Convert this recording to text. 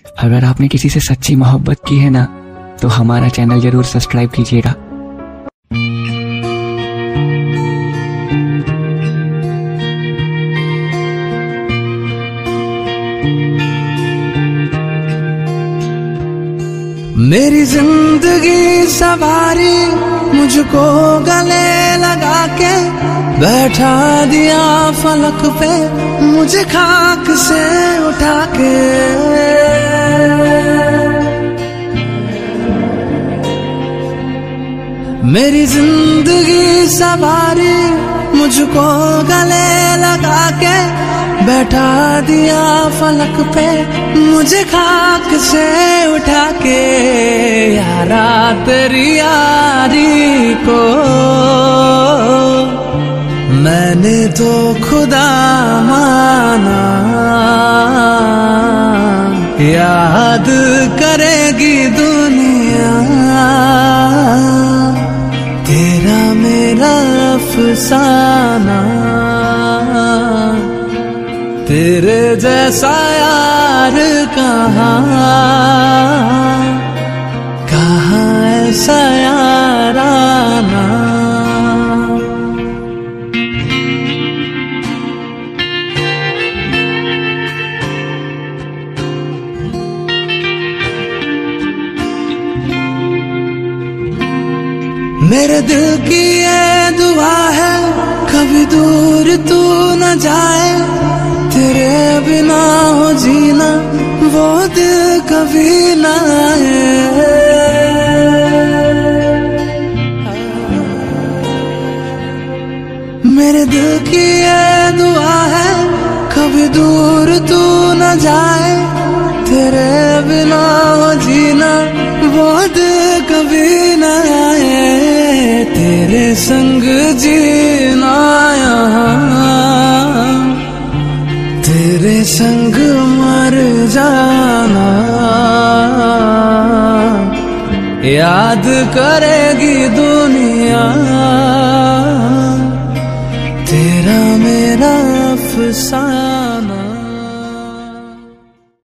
अगर आपने किसी से सच्ची मोहब्बत की है ना, तो हमारा चैनल जरूर सब्सक्राइब कीजिएगा। मेरी जिंदगी सवारी मुझको गले लगा के बैठा दिया फलक पे मुझे खाक से उठा के। मेरी जिंदगी सवारी मुझको गले लगा के बैठा दिया फलक पे मुझे खाक से उठा के। यारा तेरी यारी को मैंने तो खुदा माना, याद करेगी दुनिया तेरा मेरा अफसाना। तेरे जैसा यार कहाँ ऐसा याराना। मेरे दिल की ये दुआ है कभी दूर तू न जाए, तेरे बिना हो जीना वो दिल कभी न आए। मेरे दिल की ये दुआ है कभी दूर तू न जाए, तेरे बिना हो जीना वो दिल कभी न आए। तेरे संग जीना यहाँ, तेरे संग मर जाना, याद करेगी दुनिया तेरा मेरा अफसाना।